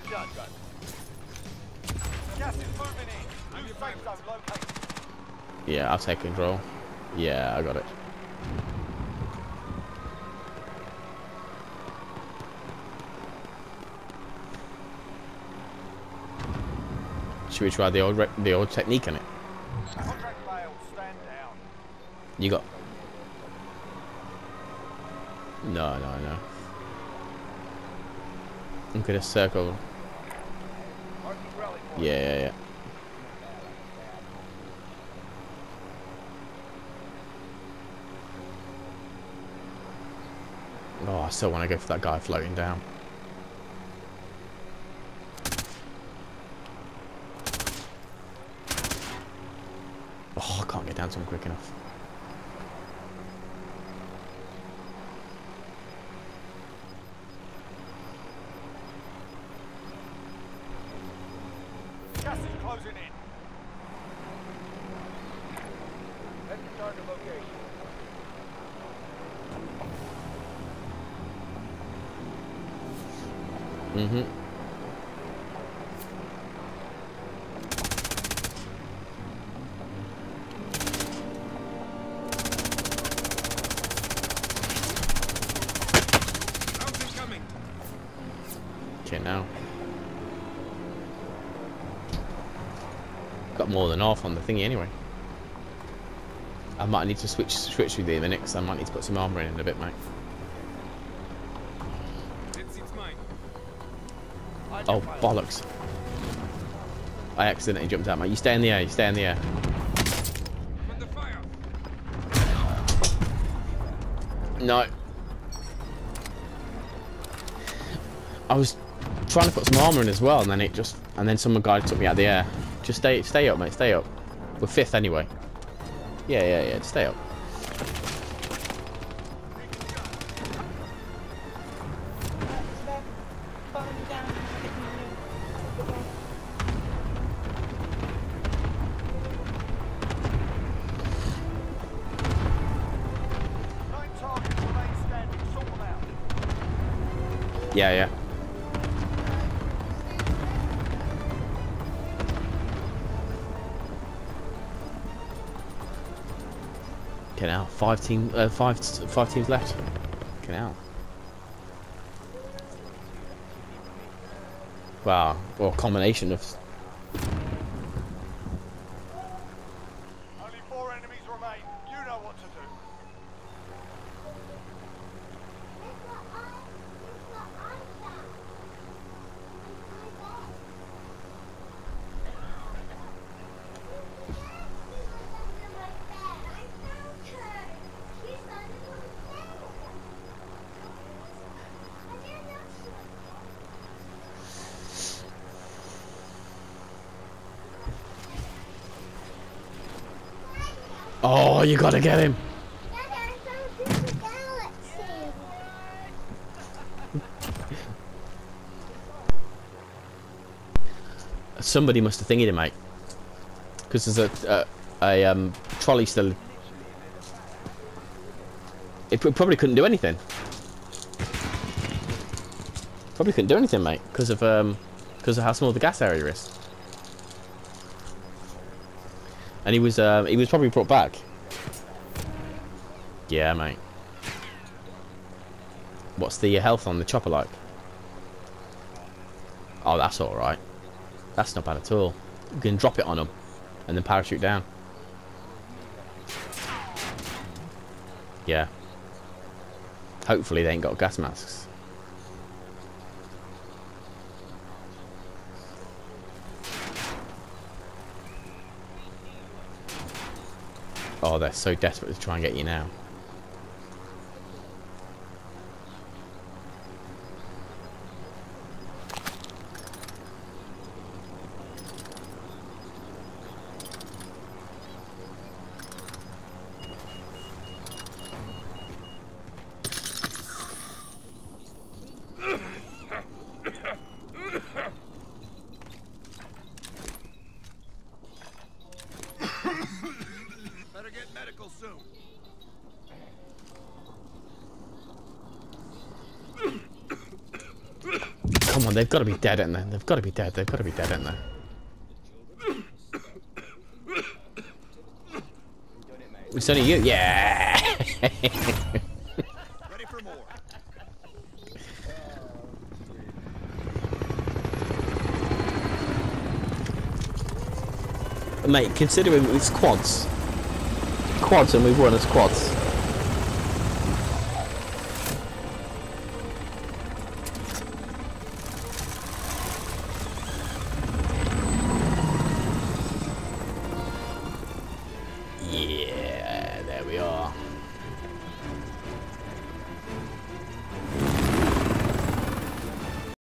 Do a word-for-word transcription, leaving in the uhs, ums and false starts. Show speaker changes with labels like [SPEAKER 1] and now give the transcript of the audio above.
[SPEAKER 1] done. Gas is moving in. New safe zone located.
[SPEAKER 2] Yeah, I'll take control. Yeah, I got it. Should we try the old re the old technique on it?
[SPEAKER 1] Contract failed. Stand down.
[SPEAKER 2] You got? No, no, no. I'm gonna circle. Yeah, yeah, yeah. Oh, I still want to go for that guy floating down. Oh, I can't get down to him quick enough.
[SPEAKER 1] Gas is closing in. Let's return to location.
[SPEAKER 2] Mm-hmm. Okay, now. Got more than half on the thingy anyway. I might need to switch switch with you in a minute because I might need to put some armor in in a bit, mate. Oh, bollocks. I accidentally jumped out, mate. You stay in the air, you stay in the air. No. I was trying to put some armor in as well, and then it just, and then some guy took me out of the air. Just stay, stay up, mate. Stay up. We're fifth anyway. Yeah, yeah, yeah. Just stay up.
[SPEAKER 1] Nine targets remain standing. Sort them out.
[SPEAKER 2] Yeah, yeah. Okay, now five team, uh, five, five teams left. Okay, now. Wow, or a combination of.
[SPEAKER 1] Only four enemies remain. You know what to do.
[SPEAKER 2] Oh, you gotta get him. Somebody must have thingied him, mate. Because there's a, a, a um, trolley still. It probably couldn't do anything. Probably couldn't do anything, mate, because of um, because of how small the gas area is. And he was um, he was probably brought back. Yeah, mate. What's the health on the chopper like? Oh, that's all right. That's not bad at all. You can drop it on them and then parachute down. Yeah. Hopefully they ain't got gas masks. Oh, they're so desperate to try and get you now.
[SPEAKER 1] Better get medical soon.
[SPEAKER 2] Come on, they've got to be dead in there. They've got to be dead. They've got to be dead in there. It's only you. Yeah.
[SPEAKER 1] Ready for more.
[SPEAKER 2] Mate, considering it's quads. Quads and we've won as quads.